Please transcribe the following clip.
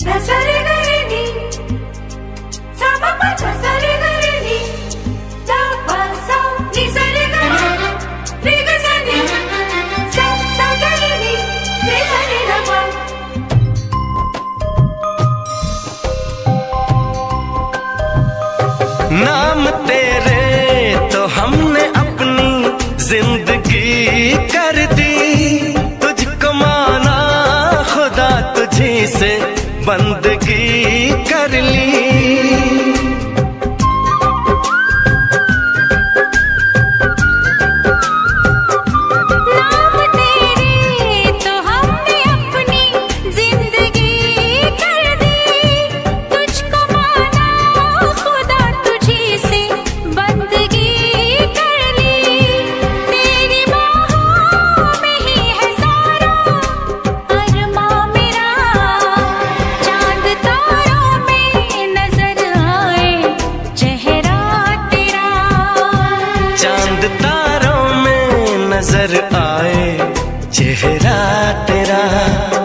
नाम तेरे तो हमने अपनी जिंदगी कर दी, तुझको माना खुदा तुझी से बंदगी कर ली। नजर आए चेहरा तेरा।